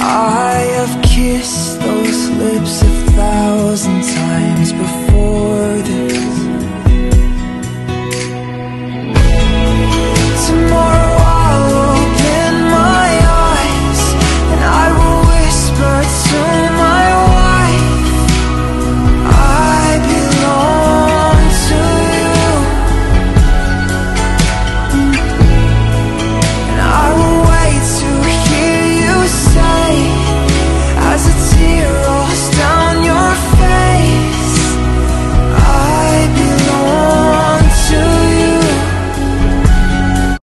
I have kissed those lips 1,000 times before.